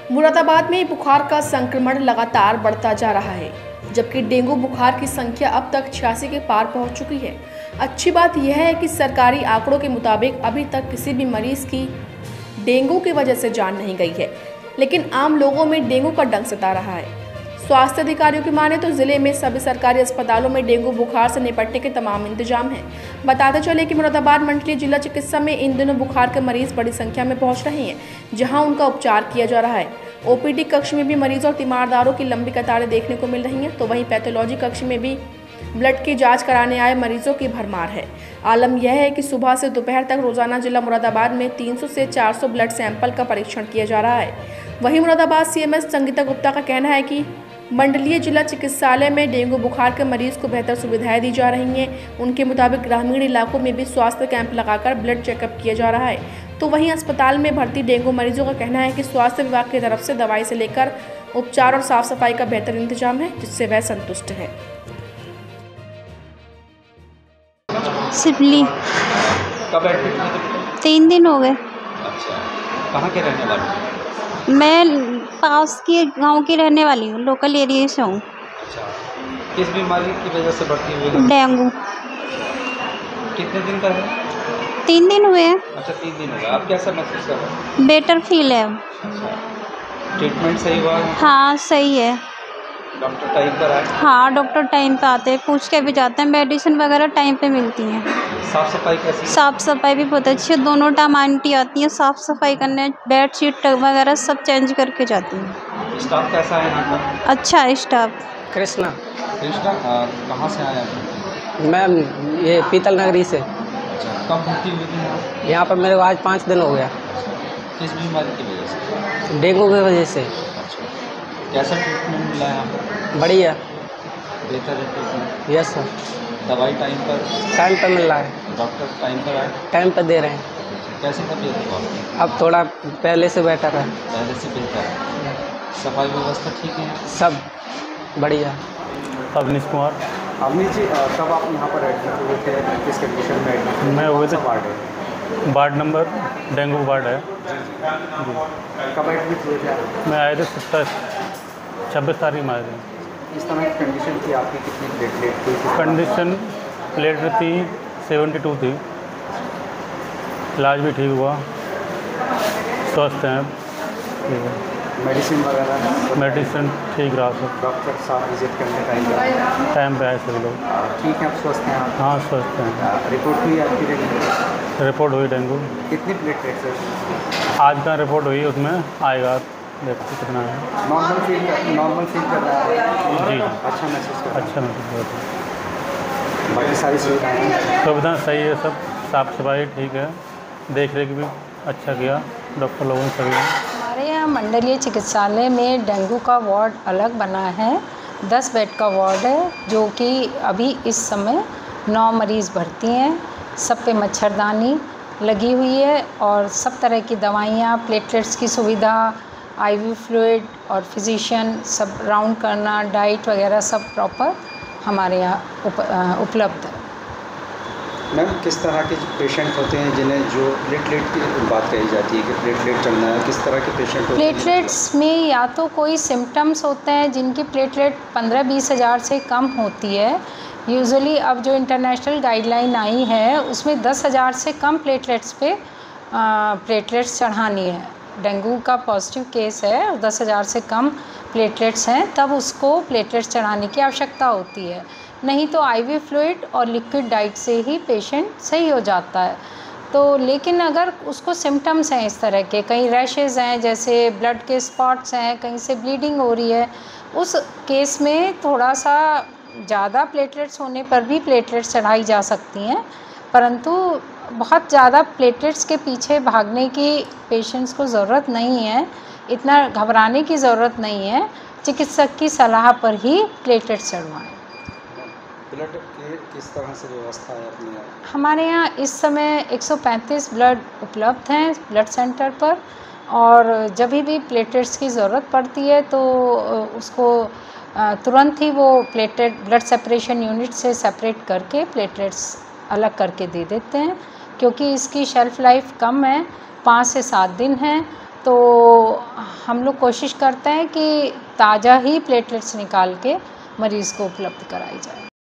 मुरादाबाद में बुखार का संक्रमण लगातार बढ़ता जा रहा है, जबकि डेंगू बुखार की संख्या अब तक 86 के पार पहुंच चुकी है। अच्छी बात यह है कि सरकारी आंकड़ों के मुताबिक अभी तक किसी भी मरीज की डेंगू की वजह से जान नहीं गई है, लेकिन आम लोगों में डेंगू का डंक सता रहा है। स्वास्थ्य अधिकारियों की माने तो जिले में सभी सरकारी अस्पतालों में डेंगू बुखार से निपटने के तमाम इंतजाम हैं। बताते चले कि मुरादाबाद मंडलीय जिला चिकित्सा में इन दिनों बुखार के मरीज बड़ी संख्या में पहुंच रहे हैं, जहां उनका उपचार किया जा रहा है। ओपीडी कक्ष में भी मरीजों और तीमारदारों की लंबी कतारें देखने को मिल रही हैं, तो वहीं पैथोलॉजी कक्ष में भी ब्लड की जांच कराने आए मरीजों की भरमार है। आलम यह है कि सुबह से दोपहर तक रोजाना जिला मुरादाबाद में 300 से 400 ब्लड सैंपल का परीक्षण किया जा रहा है। वहीं मुरादाबाद सीएमएस संगीता गुप्ता का कहना है कि मंडलीय जिला चिकित्सालय में डेंगू बुखार के मरीज को बेहतर सुविधाएं दी जा रही हैं। उनके मुताबिक ग्रामीण इलाकों में भी स्वास्थ्य कैंप लगाकर ब्लड चेकअप किया जा रहा है। तो वहीं अस्पताल में भर्ती डेंगू मरीजों का कहना है कि स्वास्थ्य विभाग की तरफ से दवाई से लेकर उपचार और साफ सफाई का बेहतर इंतजाम है, जिससे वह संतुष्ट है। सिवली कब एडमिट हुए? 3 दिन हो गए। अच्छा, कहाँ के रहने वाले? मैं पास के गांव की रहने वाली हूँ, लोकल एरिया से हूँ। अच्छा, किस बीमारी की वजह से बढ़ती हुई है? डेंगू। कितने दिन का है? 3 दिन हुए हैं। अच्छा, 3 दिन हो गए। आप कैसा महसूस कर रहे हैं? बेटर फील है। अच्छा, ट्रीटमेंट सही हुआ है? हाँ सही है। डॉक्टर टाइम पर आए? हाँ डॉक्टर टाइम पे आते हैं, पूछ के भी जाते हैं। मेडिसिन वगैरह टाइम पे मिलती हैं। साफ सफाई कैसी? साफ सफाई भी बहुत अच्छी है। दोनों टाइम आंटी आती हैं साफ सफाई करने, बेड शीट वगैरह सब चेंज करके जाती हैं। स्टाफ कैसा है यहाँ का? अच्छा है स्टाफ। कृष्णा। कृष्णा, कहाँ से आए आप? मैम ये पीतल नगरी से। अच्छा, कब भर्ती हुई थी यहाँ? यहाँ पर मेरे को आज 5 दिन हो गया। किस बीमारी की वजह से? डेंगू की वजह से। अच्छा, कैसा ट्रीटमेंट मिला है यहाँ पर? बढ़िया। बेहतर है ट्रीटमेंट? Yes sir. दवाई टाइम पर मिल रहा है। डॉक्टर टाइम पर आए? टाइम पर दे रहे हैं। कैसी तबीयत है आपकी? अब थोड़ा पहले से बेटर है। पहले से बेहतर है। सफाई व्यवस्था ठीक है? सब बढ़िया। अवनीश कुमार। अवनीश जी, कब आप यहाँ पर एडमिट हुए थे? किस कंडीशन में एडमिट? मैं हुए थे वार्ड है? वार्ड नंबर डेंगू वार्ड है। कब एडमिट हुए थे आप? मैं आए थे 26 तारीख में आए थे। इस तरह की कंडीशन थी आपकी? कितनी प्लेटलेट थी? कंडीशन प्लेटलेट थी 72 थी। इलाज भी ठीक हुआ, स्वस्थ हैं। ठीक है। मेडिसिन वगैरह? मेडिसिन ठीक रहा सब। डॉक्टर साहब विजिट करने टाइम पे आए सभी लोग। ठीक है, आप स्वस्थ हैं? आप? हाँ स्वस्थ हैं। रिपोर्ट हुई आपकी डेंगू? रिपोर्ट हुई डेंगू। कितनी प्लेटलेट है? आज का रिपोर्ट हुई, उसमें आएगा देखते कितना है। नॉर्मल फील कर रहा है? जी। अच्छा महसूस कर रहा है? अच्छा महसूस होता है। बाकी सारी सुविधाएँ? सुविधा सही है, सब साफ़ सफाई ठीक है, देख रेख भी अच्छा किया डॉक्टर लोगों ने सभी। हमारे यहाँ मंडलीय चिकित्सालय में डेंगू का वार्ड अलग बना है। 10 बेड का वार्ड है, जो कि अभी इस समय 9 मरीज़ भर्ती हैं। सब पे मच्छरदानी लगी हुई है और सब तरह की दवाइयाँ, प्लेटलेट्स की सुविधा, आईवी फ्लूइड और फिजिशियन सब राउंड करना, डाइट वगैरह सब प्रॉपर हमारे यहाँ उपलब्ध है। मैम, किस तरह के पेशेंट होते हैं जिन्हें जो प्लेटलेट की बात कही जाती है कि प्लेटलेट चढ़ना है, किस तरह के पेशेंट होते हैं? प्लेटलेट्स में या तो कोई सिम्टम्स होते हैं जिनकी प्लेटलेट 15-20 हज़ार से कम होती है। यूजुअली अब जो इंटरनेशनल गाइडलाइन आई है उसमें 10 हज़ार से कम प्लेटलेट्स पे प्लेटलेट्स चढ़ानी है। डेंगू का पॉजिटिव केस है और 10 हज़ार से कम प्लेटलेट्स हैं, तब उसको प्लेटलेट्स चढ़ाने की आवश्यकता होती है। नहीं तो आईवी फ्लूइड और लिक्विड डाइट से ही पेशेंट सही हो जाता है। तो लेकिन अगर उसको सिम्टम्स हैं इस तरह के, कहीं रैशेज़ हैं, जैसे ब्लड के स्पॉट्स हैं, कहीं से ब्लीडिंग हो रही है, उस केस में थोड़ा सा ज़्यादा प्लेटलेट्स होने पर भी प्लेटलेट्स चढ़ाई जा सकती हैं। परंतु बहुत ज़्यादा प्लेटलेट्स के पीछे भागने की पेशेंट्स को ज़रूरत नहीं है, इतना घबराने की ज़रूरत नहीं है। चिकित्सक की सलाह पर ही प्लेटलेट्स चढ़वाएँ। ब्लड की किस तरह से व्यवस्था है अपने यहाँ? हमारे यहाँ इस समय 135 ब्लड उपलब्ध हैं ब्लड सेंटर पर, और जब भी प्लेटलेट्स की ज़रूरत पड़ती है तो उसको तुरंत ही वो प्लेटलेट ब्लड सेपरेशन यूनिट से सेपरेट करके प्लेटलेट्स अलग करके दे देते हैं, क्योंकि इसकी शेल्फ़ लाइफ कम है, 5 से 7 दिन है। तो हम लोग कोशिश करते हैं कि ताज़ा ही प्लेटलेट्स निकाल के मरीज़ को उपलब्ध कराई जाए।